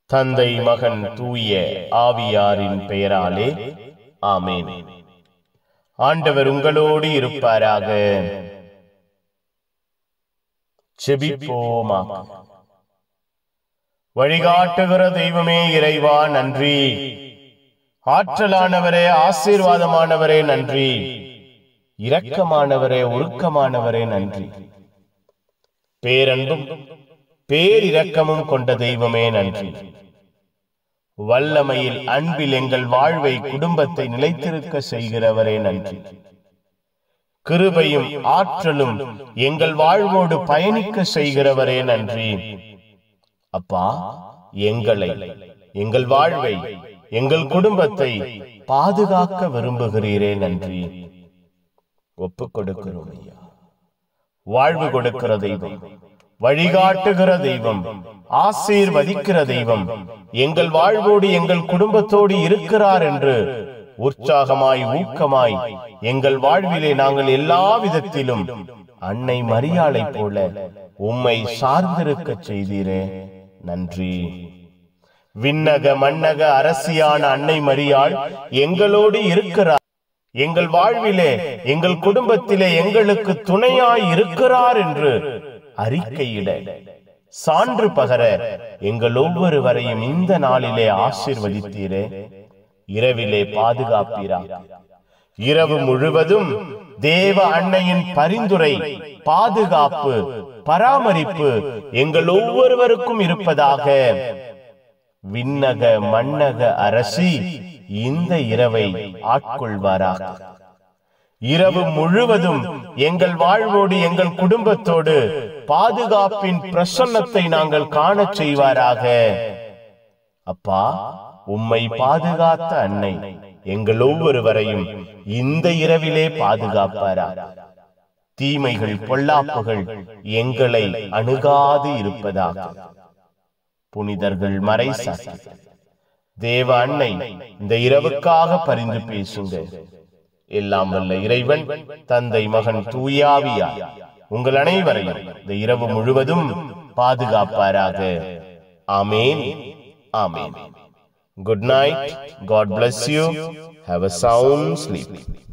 தந்தை மகன் தூய ஆவியாரின் பெயராலே ஆமென். ஆண்டவர் உங்களோடு இருப்பாராக. ஜெபிப்போமாக. வழிகாட்டுகிற தெய்வமே இறைவா நன்றி. ஆற்றலானவரே, ஆசீர்வாதமானவரே நன்றி. இரக்கமானவரே, உருக்கமானவரே நன்றி. பேரன்பும் பேரிரக்கமும் கொண்ட தெய்வமே நன்றி. வல்லமையில் அன்பில் எங்கள் வாழ்வை குடும்பத்தை நிலைத்திருக்க செய்கிறவரே நன்றி. கிருபையும் ஆற்றலும் எங்கள் வாழ்வோடு பயணிக்க செய்கிறவரே நன்றி. அப்பா, எங்களை, எங்கள் வாழ்வை, எங்கள் குடும்பத்தை பாதுகாக்க விரும்புகிறீரே நன்றி. ஒப்புக் கொடுக்கிறோம் ஐயா. வாழ்வு கொடுக்கிற தெய்வம், வழிகாட்டுகிற தெய்வம், ஆசீர்வதிக்கிற தெய்வம் எங்கள் வாழ்வோடு எங்கள் குடும்பத்தோடு இருக்கிறார் என்று உற்சாகமாய் ஊக்கமாய் எங்கள் வாழ்விலே நாங்கள் எல்லா விதத்திலும் அன்னை மரியாளை போல உம்மை சார்ந்திருக்க செய்தீரே நன்றி. விண்ணக மண்ணக அரசியான அன்னை மரியாள் எங்களோடு இருக்கிறார். எங்கள் வாழ்விலே, எங்கள் குடும்பத்திலே எங்களுக்கு துணையாய் இருக்கிறார் என்று அறிக்கையிட, சான்று பகர எங்கள் ஒவ்வொருவரையும் இந்த நாளிலே ஆசீர்வதித்தீரே. இரவிலே பாதுகாப்பீரா. இரவு முழுவதும் தேவ அன்னையின் பரிந்துரை, பாதுகாப்பு, பராமரிப்பு எங்கள் ஒவ்வொருவருக்கும் இருப்பதாக. விண்ணக மண்ணக அரசி இந்த இரவை ஆட்கொள்வாராக. இரவு முழுவதும் எங்கள் வாழ்வோடு எங்கள் குடும்பத்தோடு பாதுகாப்பின் பிரசன்னத்தை நாங்கள் காண செய்வாராக. அப்பா, உம்மை பாதுகாத்த அன்னை எங்கள் ஒவ்வொருவரையும் இந்த இரவிலே பாதுகாப்பாராக. தீமைகள், பொல்லாப்புகள் எங்களை அணுகாது இருப்பதாக. புனிதர்கள் மறைசாட்சி தேவ அன்னை இந்த இரவுக்காக பரிந்து பேசுங்க. எல்லாம் வல்ல இறைவன், தந்தை மகன் தூய ஆவியார் உங்கள் அனைவரையும் இந்த இரவு முழுவதும் பாதுகாப்பாராக. ஆமென். ஆமென். Good night. God bless you. Have a sound sleep.